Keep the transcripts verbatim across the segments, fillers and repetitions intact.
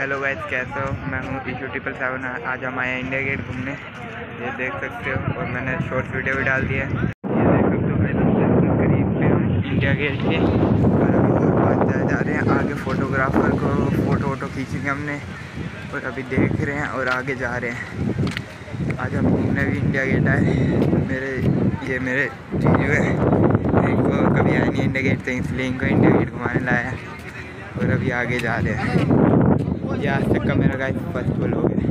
Hello guys, कैसे हो? मैं हूँ इशू ट्रिपल सेवन। आज हम आए इंडिया गेट घूमने, ये देख सकते हो। और मैंने शॉर्ट वीडियो भी डाल दिया है, ये देख सकते हो गाइस। करीब पे हम इंडिया गेट के और अभी तो आज जा, जा रहे हैं आगे। फोटोग्राफर को फ़ोटो वोटो खींचेंगे हमने, और अभी देख रहे हैं और आगे जा रहे हैं। आज हम घूमने भी इंडिया गेट आए। मेरे ये मेरे जीजू है, इनको कभी आया नहीं इंडिया गेट, तो इसलिए इनको इंडिया गेट घुमाने लाया है। और अभी आगे जा रहे हैं। ये आज तक का मेरा गाइस फर्स्ट व्लॉग है।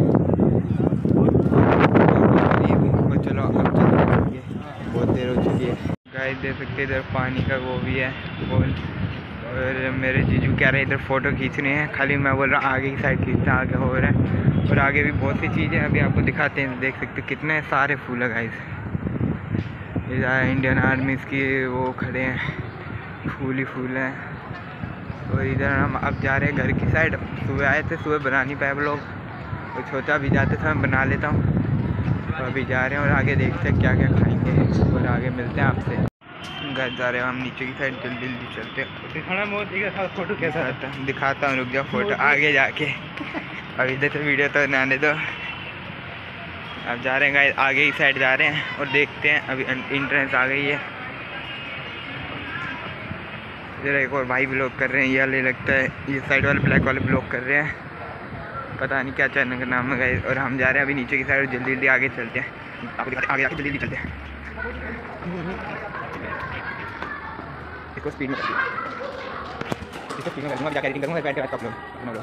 तो चलो अब चलिए, बहुत देर हो चुकी है। गाइस देख सकते इधर पानी का वो भी है बोल। और मेरे जीजू कह रहे हैं इधर फ़ोटो खींचने हैं, खाली मैं बोल रहा हूँ आगे की साइड खींचते हैं, आगे हो रहा है। और आगे भी बहुत सी चीज़ें अभी आपको दिखाते हैं। देख सकते कितने सारे फूल है गाइस। इधर इंडियन आर्मी की वो खड़े हैं, फूल ही फूल हैं। और इधर हम अब जा रहे हैं घर की साइड। सुबह आए थे, सुबह बना नहीं पाए लोग, और छोटा भी जाते थे, मैं बना लेता हूँ। तो अभी जा रहे हैं और आगे देखते हैं क्या क्या खाएंगे, और आगे मिलते हैं आपसे। घर जा रहे हैं हम नीचे की साइड, जल्दी जल्दी चलते हैं। फोटो कैसा रहता है दिखाता हूँ, रुक जाओ फोटो आगे जाके। अभी इधर से वीडियो तो बनाने दो। अब जा रहे हैं गाइस, आगे की साइड जा रहे हैं और देखते हैं। अभी एंट्रेंस आ गई है। इधर एक और भाई ब्लॉग कर रहे हैं, ये वाले लगता है ये साइड वाले ब्लैक वाले ब्लॉग कर रहे हैं, पता नहीं क्या चैनल का नाम है गाइस। और हम जा रहे हैं अभी नीचे की साइड, जल्दी जल्दी आगे चलते हैं। आपको आगे आगे जल्दी जल्दी चलते हैं। इसको स्पीड में इसको स्पीड में करूँगा, क्या एडिटिंग करूँगा बैठ के आप लोग।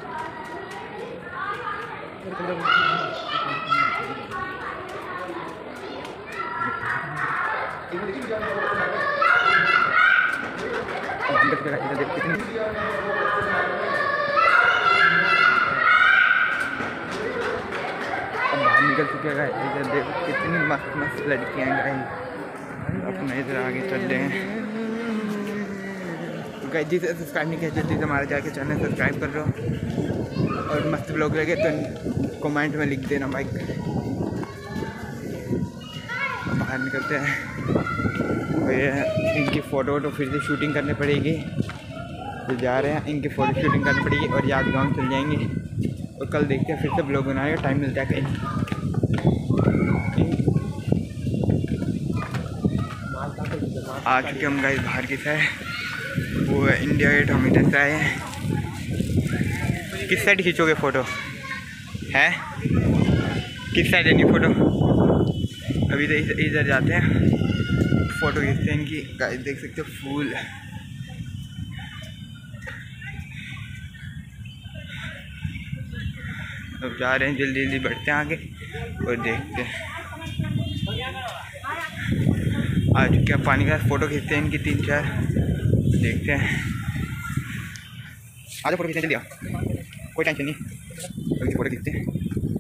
अब बाहर निकल चुके हैं। इधर देखो कितनी मस्त मस्त लड़कियां हैं। अपना इधर आगे चल रहे हैं। गाइस जिसे सब्सक्राइब नहीं किया जल्दी से हमारे जाके चैनल सब्सक्राइब कर लो, और मस्त ब्लॉग लगे तो कमेंट में लिख देना भाई। बाहर निकलते हैं और ये इनकी फ़ोटो वोटो फिर से शूटिंग करनी पड़ेगी। तो जा रहे हैं, इनकी फ़ोटो शूटिंग करनी पड़ेगी और याद गाँव चल जाएंगे। और कल देखते हैं फिर से ब्लॉग बनाएंगे, टाइम मिलता है कहीं। आ चुके हम गाइस बाहर की साइड, वो है इंडिया गेट। हम इधर से आए हैं। किस साइड खींचोगे फ़ोटो है? किस साइड लेनी फ़ोटो? अभी तो इधर जाते हैं, फ़ोटो खींचते हैं इनकी। गाइस देख सकते हो फूल। अब जा रहे हैं, जल्दी जल्दी बढ़ते हैं आगे और देखते हैं। आ चुके हैं पानी का, फ़ोटो खींचते हैं इनकी तीन चार, देखते हैं। आज फोटो खींचते जल्दी आ, कोई टेंशन नहीं, जल्दी फ़ोटो खींचते हैं।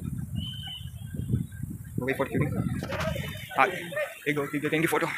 हो गई फोटो शूटिंग। हाँ एक दो तीन इनकी फ़ोटो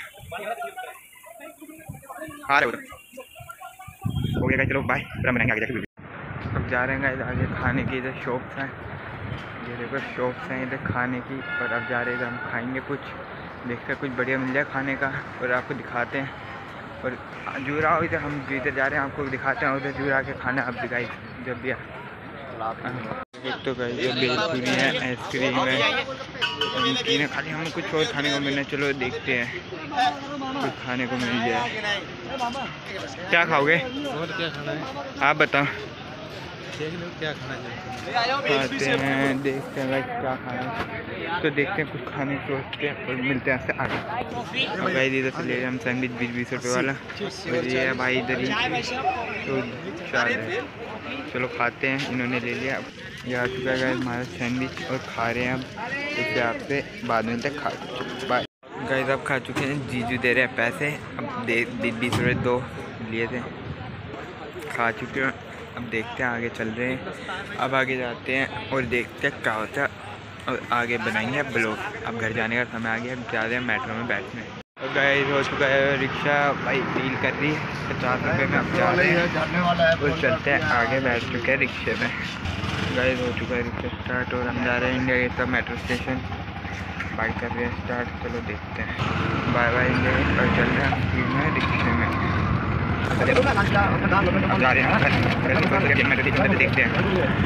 आ रहे हो गया। चलो बाय, फिर हम बनाएंगे आगे जाके। अब जा रहे हैं गाइस आगे खाने की। इधर शॉप्स हैं, ये देखो शॉप्स हैं इधर खाने की। और अब जा रहे हैं इधर हम खाएंगे कुछ, देखते हैं कुछ बढ़िया मिल जाए खाने का और आपको दिखाते हैं। और जूरा इधर हम इधर जा रहे हैं, आपको दिखाते हैं उधर जूरा के खाना। अब भी गाइस जब भी तो गाइस ये बेलपूरी है, आइसक्रीम है, नमकीन है। खाली हमें कुछ और खाने को मिलना, चलो देखते हैं कुछ खाने को मिल जाए। क्या खाओगे? और क्या खाना है आप बताओ। क्या खाना खाते हैं, देखते हैं भाई क्या खाना है। तो देखते हैं कुछ खाने सोचते हैं और मिलते हैं आपसे आगे। और भाई इधर से ले हम सैंडविच बीस बीस रुपये वाला, और ये है भाई इधर ही तो चार है। चलो खाते हैं, इन्होंने ले लिया। ये आ चुका है हमारा सैंडविच और खा रहे हैं। अब इससे आपसे बाद में तक खा बाय गाइस। अब खा चुके हैं, जीजू दे रहे हैं पैसे। अब दे बीस रुपये दो लिए थे, खा चुके हैं। अब देखते हैं आगे चल रहे हैं। अब आगे जाते हैं और देखते हैं क्या होता है, और आगे बनाएंगे अब ब्लॉग। अब घर जाने का समय आ गया, अब जा रहे हैं मेट्रो में बैठने। और गाइस हो चुका है रिक्शा, भाई डील कर रही है पचास रुपये में। अब जा रहे हैं और चलते हैं आगे, बैठ चुके हैं रिक्शे में। गाइस हो चुका है रिक्शा स्टार्ट और हम जा रहे हैं इंडिया गेट का मेट्रो स्टेशन। बाइक कर रहे हैं स्टार्ट, चलो देखते हैं। बाय बाय इंडिया गेट, और चल रहे हैं स्पीड में रिक्शे में। अब जा रहे हैं देखते हैं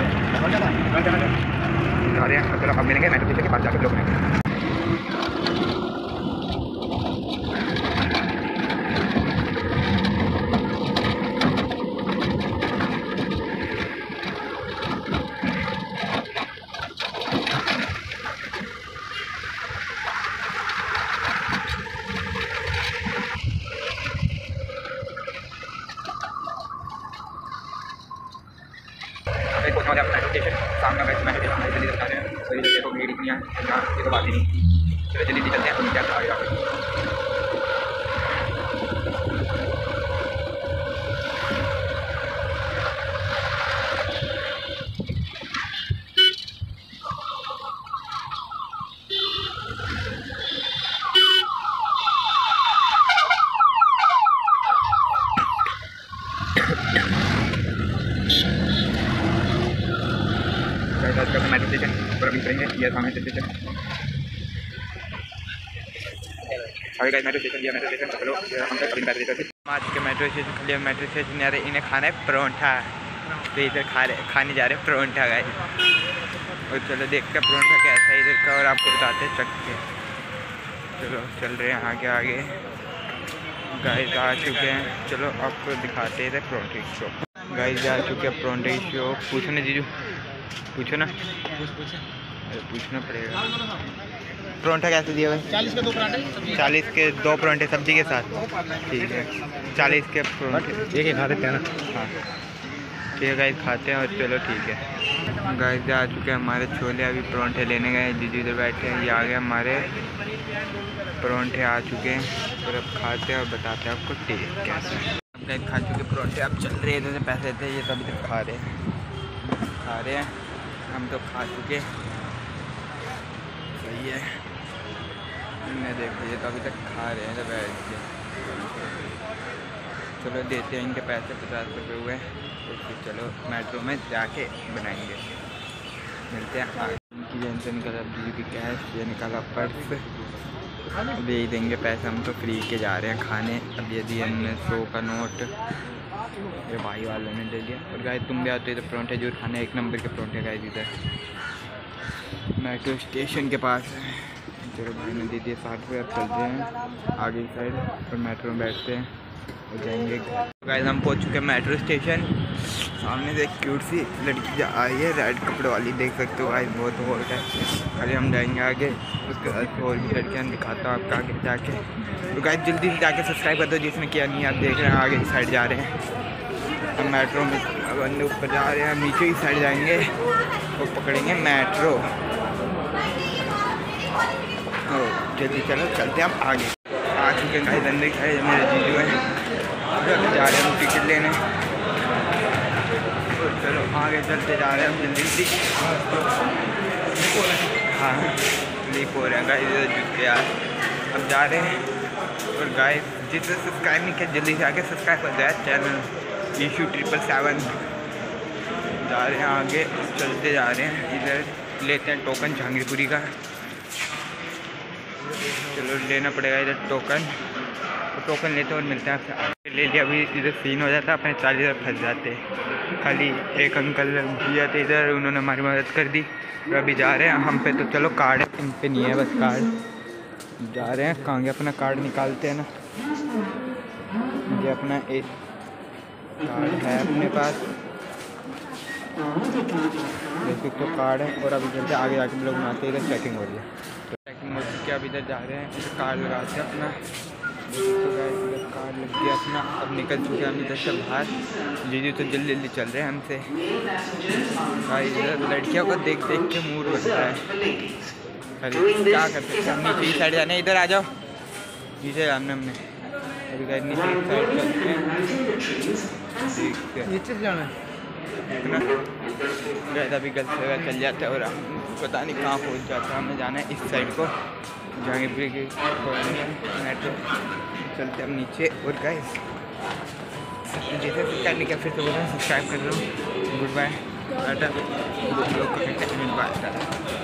जा रहे हैं। चलो अब मिलेंगे मेट्रो स्टेशन के पास जाकर लोग मिलेंगे। सामने मेट्रो स्टेशन जल्दी बता रहे हैं। सही जगह को भीड़ इतनी है यहाँ ये तो बात ही नहीं। चलो जल्दी निकलते हैं। क्या आएगा मेट्रो स्टेशन पर अभी करेंगे ये सामने स्टेशन आगे गाइस मेट्रो स्टेशन ये मेट्रो स्टेशन चलो हम तक अभी मेट्रो स्टेशन आज के मेट्रो स्टेशन खुले मेट्रो स्टेशन आ रहे इन्हें खाना है परोंठा तो इधर खा रहे खाने जा रहे हैं परोंठा गाइस। और चलो देखते हैं परोंठा कैसा है इधर का और आपको बताते हैं चख के। चलो चल रहे हैं आगे आगे गाइस आ चुके हैं। चलो आपको दिखाते हैं इधर परोंठे की शॉप। गाइस जा चुके हैं परोंठे की शॉप। पूछो ना जीजू पूछो ना अरे पूछना पड़ेगा। परोंठा कैसे दिया भाई? चालीस के दो पराठे चालीस के दो पराठे सब्जी के साथ ठीक है। चालीस के पराठे एक ही खा देते हैं ना। हाँ ठीक है गाइस खाते हैं और चलो ठीक है। गाइस आ चुके हैं हमारे छोले अभी पराठे लेने गए जीजू इधर बैठे हैं। ये आ गए हमारे पराठे आ चुके हैं और अब खाते हैं और बताते हैं आपको टेस्ट कैसा है। अब गाइस खा चुके पराठे अब चल रहे इधर से पैसे थे ये तो अभी तक खा रहे हैं खा रहे हैं हम तो खा चुके सही है। इन्हें देख लीजिए तो अभी तक खा रहे हैं तो बैठ के। चलो देते हैं इनके पैसे पचास रुपये हुए तो फिर चलो मेट्रो में जाके बनाएंगे मिलते हैं। हाँ इनकी जेन से निकला बिजली की कैश ये निकाला पर्स अब यही देंगे पैसे। हम तो फ्री के जा रहे हैं खाने। अब ये दिए हमने सौ का नोट ये भाई वालों ने दे दिया। और गाइस तुम भी आते हो तो परोंठे जरूर खाने एक नंबर के परोंठे गाइस इधर मेट्रो स्टेशन के पास है। चलो भाई ने दे दिए साठ रुपये। अब चलते हैं आगे की साइड और मेट्रो में बैठते हैं और जाएंगे घर। गाइस हम पहुंच चुके हैं मेट्रो स्टेशन। सामने से एक क्यूट सी लड़की आई है रेड कपड़े वाली देख सकते हो गाइस बहुत हॉट है। अरे हम जाएंगे आगे उसके बाद और भी लड़कियाँ दिखाता हूँ आपको आगे जाके। तो गाइस जल्दी से जाके सब्सक्राइब कर दो जिसने किया नहीं आप देख रहे हैं आगे की साइड जा रहे हैं हम मेट्रो में। अब अंदर ऊपर जा रहे हैं नीचे की साइड जाएंगे और पकड़ेंगे मेट्रो। ओ जल्दी चलो चलते हैं हम आगे। आ चुके हैं गाइस अंदर की साइड मेरे जीजू हैं जा रहे हैं हम टिकट लेने। और चलो आगे चलते जा रहे हैं हम जल्दी जल्दी। हाँ स्लीप हो रहे हैं गाइस इधर जूते यार। अब जा रहे हैं और गाइस जिसने सब्सक्राइब नहीं किया जल्दी से आके सब्सक्राइब कर दिया चैनल इशू ट्रिपल सेवन। जा रहे हैं आगे चलते जा रहे हैं। इधर लेते हैं टोकन जहांगीरपुरी का। चलो लेना पड़ेगा इधर टोकन तो टोकन लेते और मिलते हैं आपसे। ले लिया अभी इधर सीन हो जाता अपने चालीस हज़ार फंस जाते। खाली एक अंकल भैया थे इधर उन्होंने हमारी मदद कर दी। और अभी जा रहे हैं हम पे तो चलो कार्ड है इन पे नहीं है बस कार्ड। जा रहे हैं कहाँ गया अपना कार्ड निकालते हैं ना। ये अपना एक कार्ड है अपने पास जैसे तो कार्ड है। और अभी चलते आगे जाके लोग बनाते हैं इधर चेकिंग हो रही है तो चेकिंग हो चुकी है। अब इधर जा रहे हैं इधर कार्ड लगाते हैं अपना इधर कार्ड लग गया अपना। अब निकल चुके हैं हम इधर से बाहर। जीजू तो जल्दी जल्दी चल रहे हैं हमसे। भाई इधर लड़कियों को देख देख के मूड बन रहा है। अरे क्या कर सकते हैं नीचे की साइड जाना है। इधर आ जाओ नीचे जाना हमने अभी गाइस नीचे की साइड चलते हैं नीचे से जाना है ना। गाइस अभी गलत जगह चल जाता है और हम पता नहीं कहाँ पहुँच जाता है। हमें जाना है इस साइड को जहांगीरपुरी की मेट्रो। चलते हम नीचे और गाइस जैसे सब्सक्राइब नहीं किया फिर से बोल रहे हैं सब्सक्राइब कर लो। Good bye Tata.